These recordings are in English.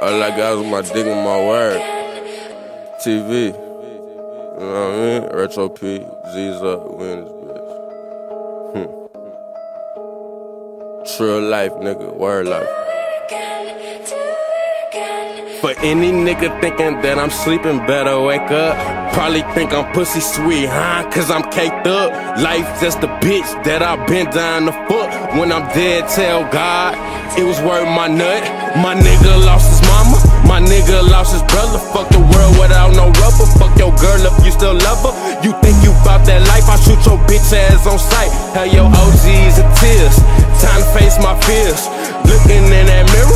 All I got was my dick and my word. TV. You know what I mean? Retro P. Z's up. We in this bitch. True life, nigga. Word life. For any nigga thinking that I'm sleeping, better wake up. Probably think I'm pussy sweet, huh? Cause I'm caked up. Life just a bitch that I bent down the foot. When I'm dead, tell God it was worth my nut. My nigga lost his mama, my nigga lost his brother. Fuck the world without no rubber. Fuck your girl if you still love her. You think you bout that life, I shoot your bitch ass on sight. Hell, your OGs and tears. Time to face my fears. Looking in that mirror,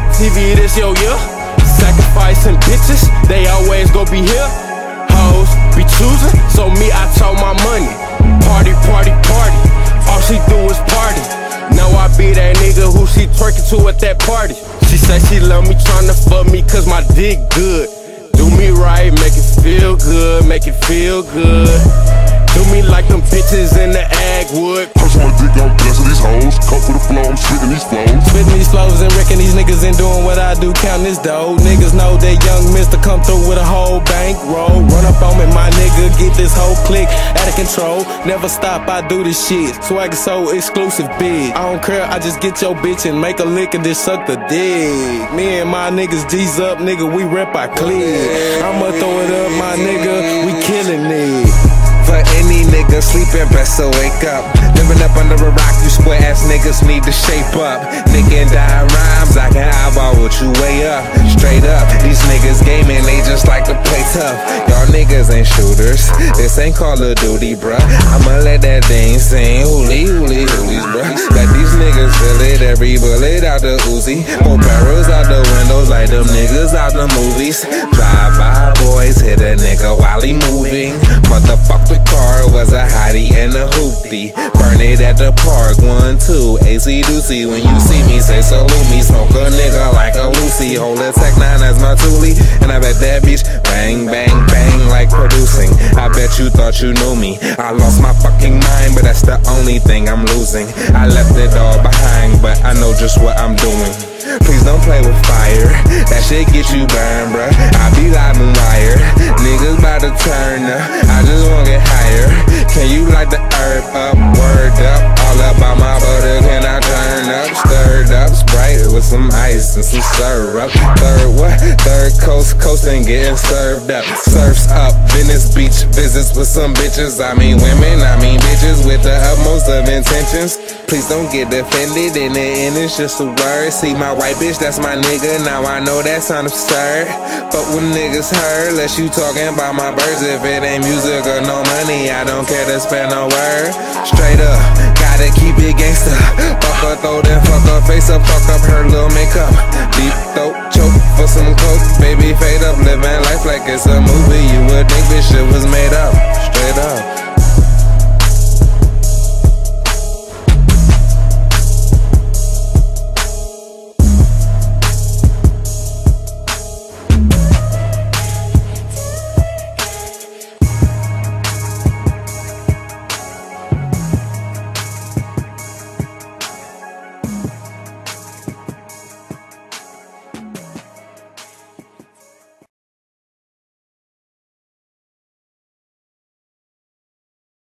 TV this your year. Sacrificing bitches, they always gon' be here. Hoes be choosing, so me, I told my money. Party, party, party, all she do is party. Now I be that nigga who she twerking to at that party. She say she love me, tryna fuck me cause my dick good. Do me right, make it feel good, make it feel good. Do me like them bitches in the ag wood. Crush my dick, I'm blessing these hoes. Cut for the flow, I'm spitting these flows. Spitting these flows and wrecking these niggas and doing what I do, counting this dough. Niggas know that young mister come through with a whole bankroll. Run up on me, my nigga, get this whole clique out of control. Never stop, I do this shit. Swag is so exclusive, big. I don't care, I just get your bitch and make a lick and just suck the dick. Me and my niggas G's up, nigga, we rep our clique. I'ma throw it up, my nigga, we killing it. For any nigga sleeping, best to wake up. Living up under a rock, you square ass niggas need to shape up. Nigga and die rhymes, I can eyeball what you weigh up. Straight up, these niggas gaming, they just like to play tough. Y'all niggas ain't shooters, this ain't Call of Duty, bruh. I'ma let that thing sing, hooly, hooly, hoolies, bruh. Let these niggas feel it, every bullet out the Uzi. More barrels out the windows like them niggas out the movies. Drive-by boys hit a nigga while he moving. Motherfucker car was a hottie and a hoopty. Burn it at the park, 1, 2, AC Doozy. When you see me, say salute me. Smoke a nigga like a Lucy. Hold a Tech 9 as my toolie. And I bet that bitch bang, bang, bang like producing. I bet you thought you knew me. I lost my fucking mind, but that's the only thing I'm losing. I left it all behind, but I know just what I'm doing. Please don't play with fire, that shit get you burned, bruh. I be live and wired, niggas bout to turn up. I just wanna get higher. Can you light the earth up, word up? All about my butter, can I turn up? Stirred up, Sprite with some ice and some syrup. Third what? Third coast, coasting, getting served up. Surfs up, Venice Beach, visits with some bitches. I mean women, I mean bitches with the utmost of intentions. Please don't get offended, in the end it's just a word. See my white bitch, that's my nigga, now I know that sound absurd. But when niggas heard, unless you talking about my birds. If it ain't music or no money, I don't care to spend no word. Straight up, gotta keep it gangsta. Fuck her throat and fuck her face up. Fuck up her little makeup. Deep throat, choke for some coke. Baby fade up, living life like it's a movie. You would think this shit was made up. Straight up.